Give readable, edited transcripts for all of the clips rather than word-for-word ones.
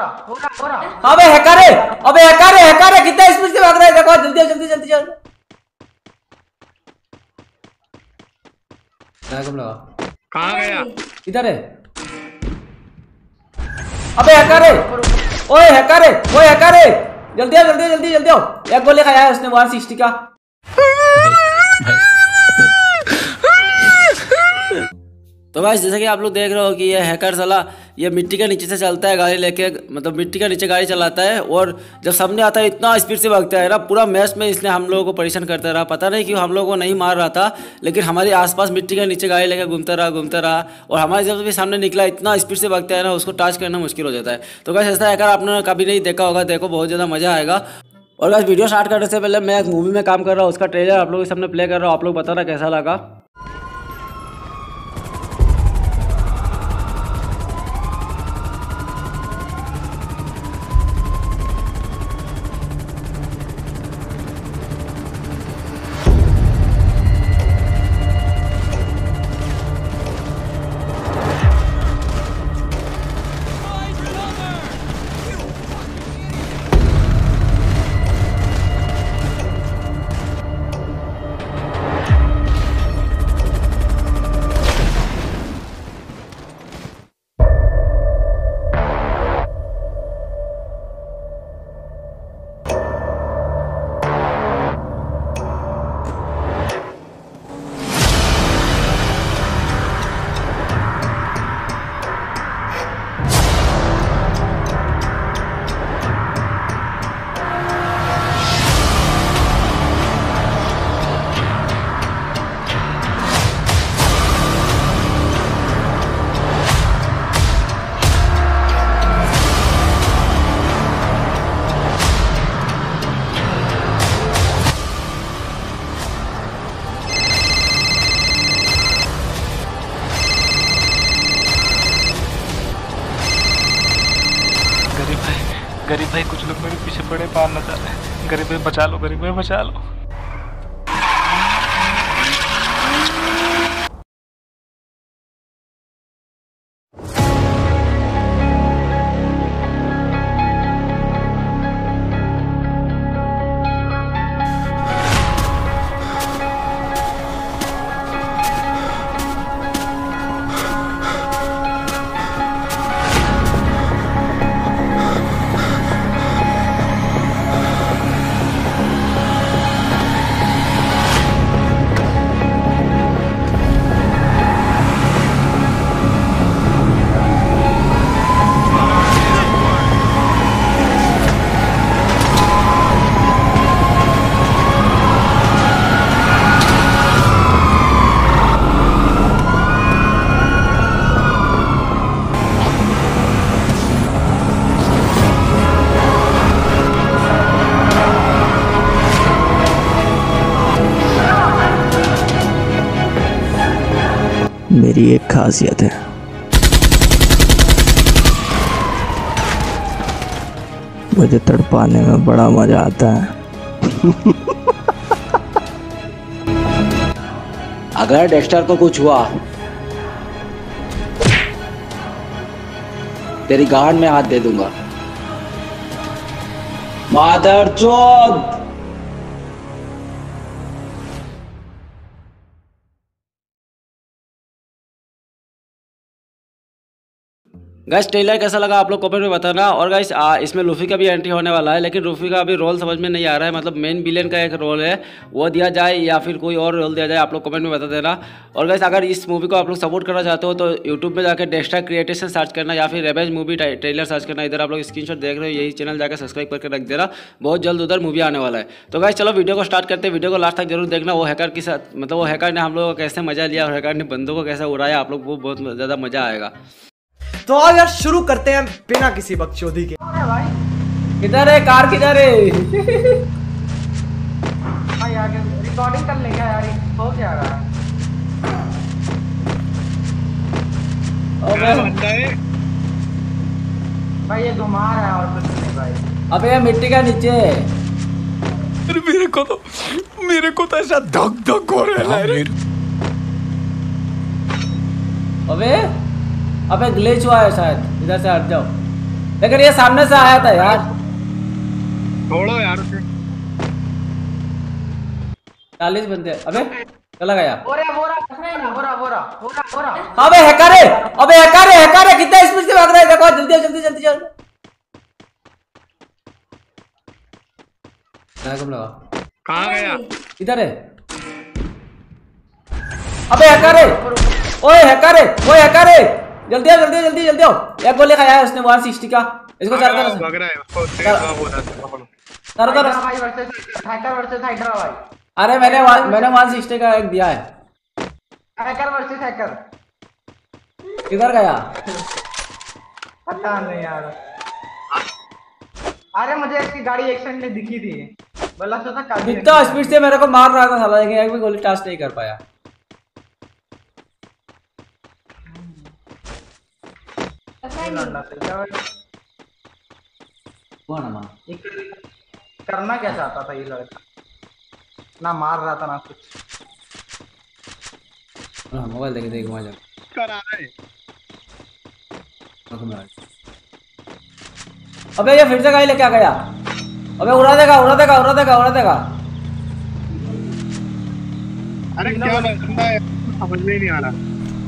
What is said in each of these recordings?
अबे हैकर है, अबे हैकर है, हैकर है, कितना स्पीड से भाग रहा है देखो, जल्दी जल्दी जल्दी जल्दी। कहाँ गया? इधर है। अबे हैकर है, ओए हैकर है, ओए हैकर है, जल्दी आओ जल्दी जल्दी जल्दी आओ। एक गोली खाया है उसने 160 का। तो गाइस जैसे कि आप लोग देख रहे हो कि ये हैकर साला ये मिट्टी के नीचे से चलता है गाड़ी लेके, मतलब मिट्टी के नीचे गाड़ी चलाता है, और जब सामने आता है इतना स्पीड से भागता है ना, पूरा मैच में इसने हम लोगों को परेशान करता रहा। पता नहीं क्यों हम लोगों को नहीं मार रहा था, लेकिन हमारे आसपास मिट्टी के नीचे गाड़ी लेकर घूमता रहा, और हमारे जब भी सामने निकला इतना स्पीड से भागता है ना, उसको टच करना मुश्किल हो जाता है। तो गाइस ऐसा हैकर आपने कभी नहीं देखा होगा, देखो बहुत ज़्यादा मज़ा आएगा। और गाइस वीडियो स्टार्ट करने से पहले मैं एक मूवी में काम कर रहा हूँ, उसका ट्रेलर आप लोगों के सामने प्ले कर रहा हूँ, आप लोग बताना कैसा लगा। गरीब भाई कुछ लोग मेरे पीछे पड़े, पार न जा रहे हैं। गरीब भाई बचा लो, गरीब भाई बचा लो। मेरी एक खासियत है, मुझे तड़पाने में बड़ा मजा आता है। अगर डेक्स्टर को कुछ हुआ तेरी गांड में हाथ दे दूंगा। मादरचोद। गाइस ट्रेलर कैसा लगा आप लोग कमेंट में बताना। और गाइस इसमें लूफी का भी एंट्री होने वाला है, लेकिन लूफी का अभी रोल समझ में नहीं आ रहा है, मतलब मेन विलेन का एक रोल है वो दिया जाए या फिर कोई और रोल दिया जाए, आप लोग कमेंट में बता देना। और गाइस अगर इस मूवी को आप लोग सपोर्ट करना चाहते हो तो यूट्यूब में जाकर डेक्स्टर क्रिएटेशन सर्च करना या फिर रेवेंज मूवी ट्रेलर सर्च करना। इधर आप लोग स्क्रीनशॉट देख रहे हो, यही चैनल जाकर सब्सक्राइब करके रख देना, बहुत जल्द उधर मूवी आने वाला है। तो गाइस चलो वीडियो को स्टार्ट करते हैं, वीडियो को लास्ट तक जरूर देखना। वो हैकर के साथ, मतलब वो हैकर ने हम लोगों को कैसे मजा लिया और हैकर ने बंदों को कैसे उड़ाया, आप लोग को बहुत ज़्यादा मजा आएगा। तो आओ यार शुरू करते हैं बिना किसी बकचोदी के। किधर है कार, किधर है? भाई आगे रिकॉर्डिंग कर लेंगे यार, हो क्या रहा है? भाई ये घुमा रहा है और कुछ नहीं भाई। अबे ये मिट्टी का नीचे। अरे मेरे को तो ऐसा धक धक हो रहा है। अबे ग्लिच हुआ है शायद, इधर से हट जाओ। लेकिन ये सामने से आया था यार। छोड़ो यार उसे। 40 बंदे। अबे चला गया। अबे हैकर है, अबे हैकर है, कितना स्पीड से भाग रहा है देखो। जल्दी जल्दी जल्दी जल्दी। कहाँ गया? इधर है। अबे हैकर है, ओए हैकर है, ओए हैकर है। जल्दी आओ जल्दी जल्दी जल्दी आओ। एक गोली खाया है उसने 160 का। इसको चार कर भाग रहा है उसको तेज बोला कर कर भाई वर्सेस हाइड्रा भाई। अरे मैंने 160 का एक दिया है। Hacker versus hacker. किधर गया? पता नहीं यार। अरे मुझे इसकी गाड़ी एक्सीडेंट में दिखी थी, बोला था काफी कितना स्पीड से मेरे को मार रहा था साला, लेकिन एक भी गोली टाच नहीं कर पाया। करना क्या चाहता था ये लड़का? ना मार रहा था ना कुछ। मोबाइल देखे देख वहां जा कर आ रहा है। अबे ये फिर से गाड़ी लेके आ गया। अबे उड़ा देगा उड़ा देगा उड़ा देगा उड़ा देगा। अरे क्या बंदा है समझ में ही नहीं आ रहा।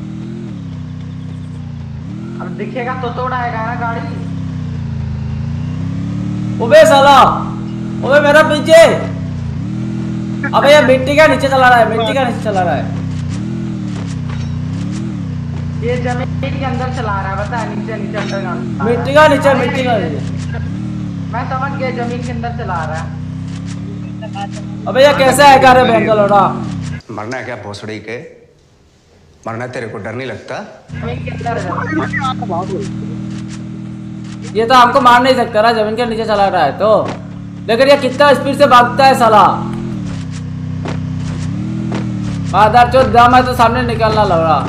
अब दिखेगा तो तोड़ाएगा ना गाड़ी। अबे साला, अबे मेरा पीछे। अबे ये मिट्टी का नीचे चला रहा है, मिट्टी का नीचे चला रहा है। ये जमीन के अंदर चला रहा है, पता है? नीचे नीचे अंडरग्राउंड मिट्टी का नीचे, मिट्टी का नीचे। मैं समझ गया, जमीन के अंदर चला रहा है। अबे ये कैसे है क्या रे बेंगलोरा? मरना है क्या भोसड़ी के? मरना तेरे को डर नहीं लगता? जमीन के अंदर ये तो हमको मार नहीं सकता ना, जमीन के नीचे चला रहा है तो। लेकिन ये कितना स्पीड से भागता है साला। आधार चौथ दम है तो सामने निकलना लग रहा।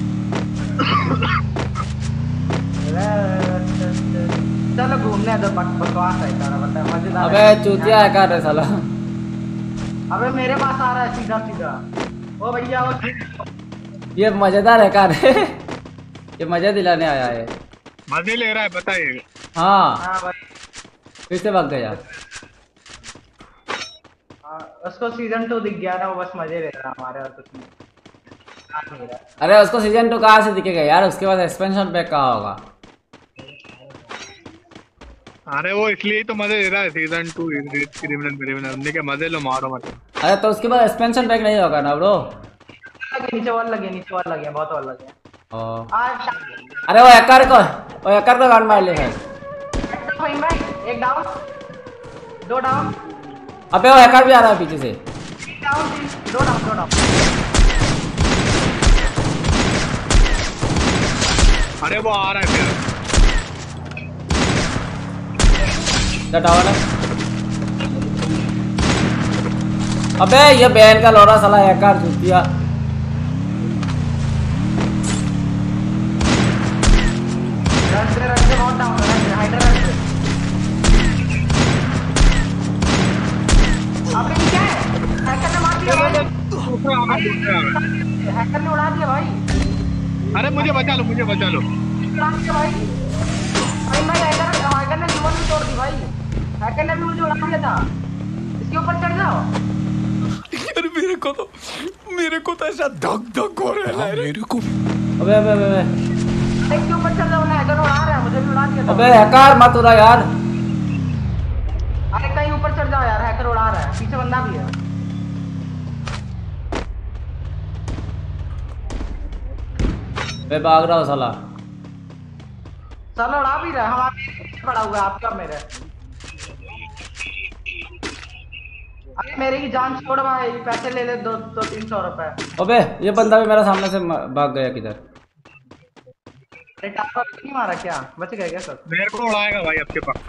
चलो घूमने दो, बकवास है सारा, बता मजेदार। अबे चूतिया है क्या रे साला? अबे मेरे पास आ रहा है सीधा सीधा। ओ भैया वो ये मजेदार है क्या रे? ये मजा दिलाने आया है। मजे ले रहा है बताइए। हाँ हाँ भाई, फिर से भाग गया। उसको सीजन 2 दिख गया ना, वो बस मजे ले रहा हमारे, और कुछ नहीं। अरे उसको सीजन 2 कहाँ से दिखेगा यार? उसके बाद एक्सपेंशन पैक कहाँ होगा? अरे वो इसलिए तो मजे ले रहा है सीजन 2 क्रिमिनल। हमने क्या मजे लो मारो मत। अरे तो उसके बाद एक्सपेंशन पैक नहीं होगा ना ब्रो? नीचे वॉल लगे, नीचे वॉल लगे, बहुत वॉल लगे। अरे वो हैकर को गान मार ले भाई। एक डाउन, 2 डाउन। अबे वो हैकर भी आ रहा है पीछे से। 2 डाउन। अरे वो आ रहा है फिर। टावर है। अबे ये बैन का लोरा साला हैकर चूतिया। रन बहुत डाउन है, हाइडर रन। अबे क्या है? हैकर ने मार दिया भाई। हैकर ने उड़ा दिया भाई। अरे मुझे बचा लो, मुझे बचा लो। उड़ा दिया भाई। भाई हैकर ने जीवन भी तोड़ दी भाई। हैकर ने भी मुझे उड़ा दिया था। इसके ऊपर चढ़ जाओ। यार मेरे को तो ऐसा धक धक हो रहा है मेरे को। अबे अबे अबे इसके ऊपर चढ़ जाओ ना, हैकर उड़ा रहा है, मुझे भी उड़ा दिया था। अबे हैकर मत उड़ा यार। अरे कहीं ऊपर चढ़ जाओ यार, हैकर उड़ा रहा है, पीछे बंदा भी है। मैं भाग रहा हूँ साला। चलो उड़ा भी रहा है, हमारे पड़ा हुआ है आपका मेरे। अरे मेरे की जान छोड़ भाई, पैसे ले ले 200-300 रुपए। अबे ये बंदा भी मेरा सामने से भाग गया किधर? टावर नहीं मारा क्या? बच गए क्या सब? मेरे को उड़ाएगा भाई आपके पक्का।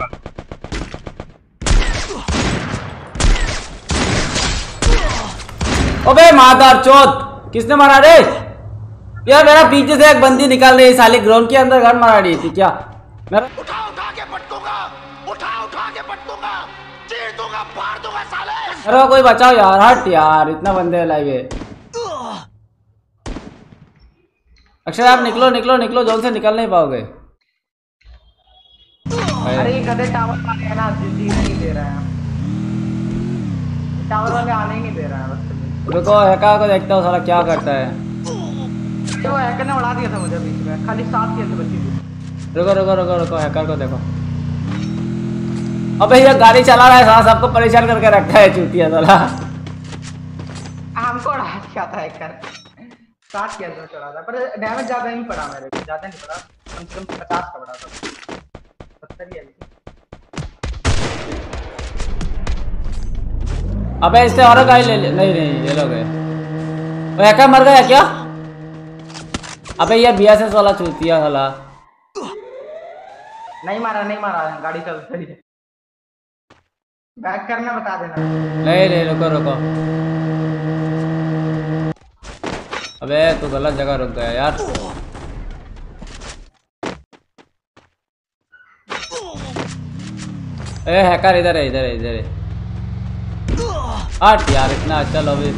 अबे मादार चौथ, किसने मारा रे? यार मेरा पीछे से एक बंदी निकाल रही साली, ग्राउंड के अंदर गन मारा रही थी क्या? मेरा उठा के पटकूंगा, उठा के पटकूंगा, चीर दूंगा, फाड़ दूंगा साले। अरे कोई बचाओ यार, हट यार, इतना बंदे लाइए। अक्षय आप निकलो निकलो निकलो, जोन से निकल नहीं पाओगे। अरे ये गधे टावर वाले है ना, जीने नहीं दे रहे हैं, टावर वाले आने ही नहीं दे रहे हैं बस। रुको हैकर को देखता हूँ साला क्या करता है। वो हैकर ने उड़ा दिया था मुझे बीच में, खाली 7 किल थे बच्ची को। रुको रुको रुको रुको हैकर को देखो। अबे ये गाड़ी चला रहा है साला, सबको परेशान करके रखा है चूतिया साला। हमको उड़ा दिया था हैकर, 7 किल में चढ़ा था, पर डैमेज ज्यादा नहीं पड़ा मेरे को, ज्यादा नहीं पड़ा, कम से कम 50 का पड़ा था, 70 ही है। अबे इससे और गाड़ी ले ले। नहीं नहीं ये लोग है। वो हैकर मर गया क्या? अबे ये बीएसएस वाला चूतिया साला। नहीं मारा गाड़ी चल चली है। बैक करना बता देना। नहीं नहीं रुको रुको। अबे तू गलत जगह रुक गया यार। ए हैकर इधर है इधर है इधर है। हट यार इतना अच्छा लॉबी।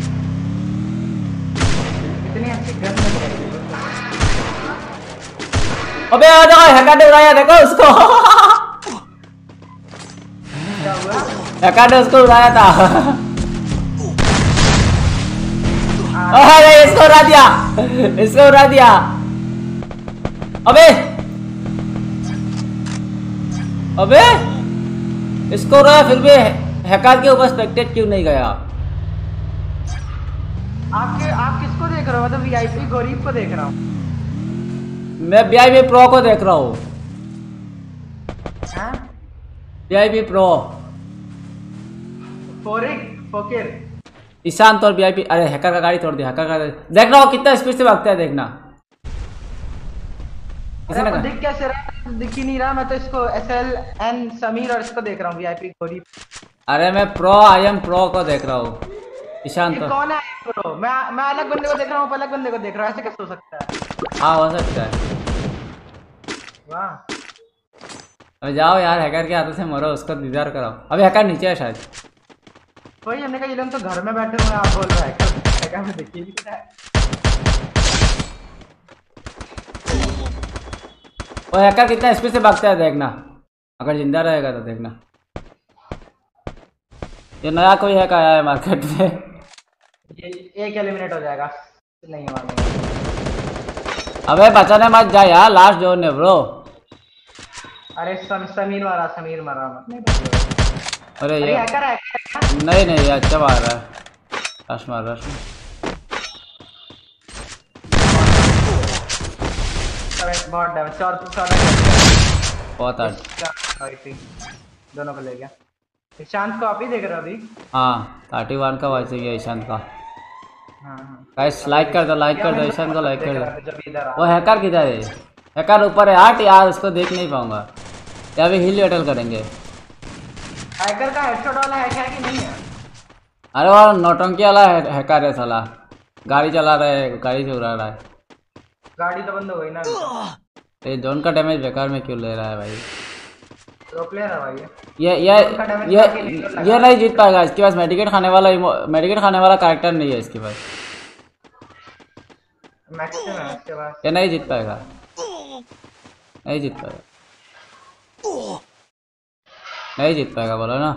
इतनी अच्छी गन नहीं। अबे आ जाओ हैकर ने उड़ाया देखो उसको। क्या हुआ? हैकर ने उसको उड़ाया था। अरे इसको उड़ा दिया, इसको उड़ा दिया। अबे अबे इसको उड़ाया फिर भी हैकर के ऊपर स्पेक्टेट क्यों नहीं गया? आप किसको देख रहे हो? मतलब वीआईपी गरीब को देख रहा हूँ। मैं वीआईपी प्रो को देख रहा हूँ। हाँ? वीआईपी प्रो फोकिर ईशांत और वीआईपी। अरे हैकर का गाड़ी तोड़ दिया, हैकर का देख रहा हो कितना स्पीड से भागता है देखना। अरे तो दिख कैसे रहा? दिख ही नहीं रहा। मैं तो इसको SLN समीर और इसको देख रहा हूँ, वीआईपी गरीब। अरे मैं प्रो आई एम प्रो को देख रहा हूँ। ईशांत ये कौन है ब्रो? मैं अलग बंदे को देख रहा हूँ, अलग बंदे को देख रहा हूँ, ऐसे कैसे हो सकता है? हाँ हो सकता है। वाह। अरे जाओ यार हैकर के हाथों से मरो, उसका दीदार कराओ। अभी हैकर नीचे है शायद। वही हमने कहा ये लोग तो घर में बैठे हुए हैं, आप बोल रहे हैं हैकर में दिख ही नहीं रहा है। वो हैकर कितना स्पीड से भागता है देखना, अगर जिंदा रहेगा तो देखना। ये नया कोई हैकर आया है मार्केट में। ये एक एलिमिनेट हो जाएगा। नहीं मारने। अबे बचाने मत जा यार, लास्ट जोन है ब्रो। अरे समीर मारा मत। अरे अरे ये हैकर है। नहीं नहीं ये अच्छा मार रहा है। रश मार रश बहुत डैमेज। 4 बहुत हार्ड। दोनों को ले गया। ईशांत को आप ही देख रहे हो अभी? हाँ 31 का वॉइस है ईशांत का। हाँ। गाइस लाइक कर दो ईशांत को लाइक कर दो। जब इधर आ वो हैकर किधर है? हैकर ऊपर है। हट यार उसको देख नहीं पाऊंगा। या भी हिल बैटल करेंगे। हैकर का हेडशॉट वाला है कि नहीं है? अरे वो नौटंकी वाला हैकर है साला। गाड़ी चला रहा है, गाड़ी से उड़ा रहा है। गाड़ी तो बंद हो गई ना। ये जोन का डैमेज बेकार में क्यों ले रहा है भाई? प्रो प्लेयर है भाई ये नहीं जीत पाएगा। इसके पास मेडिकेट खाने वाला कैरेक्टर नहीं है इसके पास। मैक्सिमम है इसके पास। ये नहीं जीत पाएगा, नहीं जीत पाएगा, नहीं जीत पाएगा बोलो ना।